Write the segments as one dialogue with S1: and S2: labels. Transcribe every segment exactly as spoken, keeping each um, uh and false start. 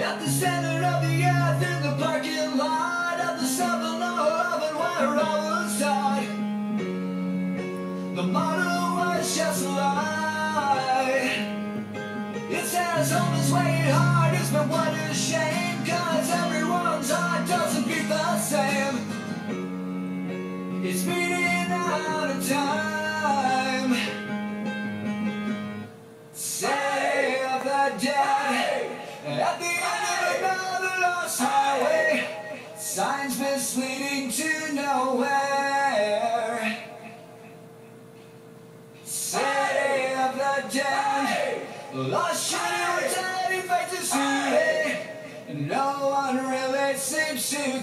S1: At the center of the earth, in the parking lot of the seven eleven where I was taught, the motto was just a lie. It says home is where your heart is, but what a shame, cause everyone's heart doesn't beat the same. It's beating out of time. Save the dead at the end of another lost highway. Signs misleading to nowhere. Save the dead. Lost shooting with tiny faces today. No one really seems to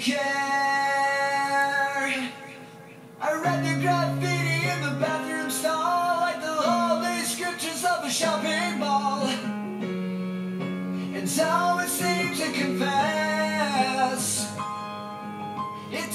S1: care. I read the graffiti in the bathroom stall like the holy scriptures of a shopping mall. And so it seems to confess it.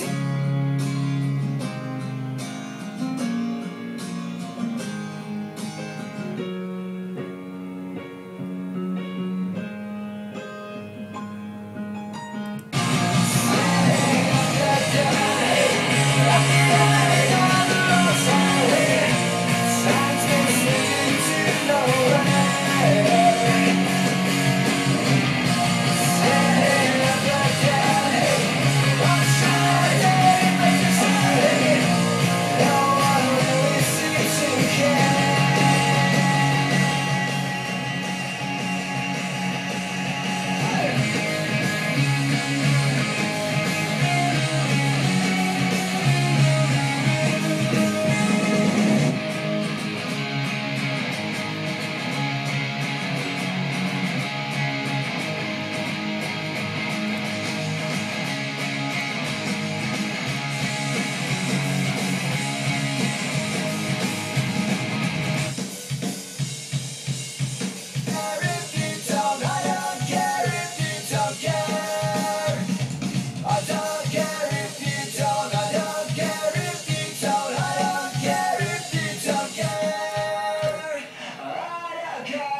S1: Okay.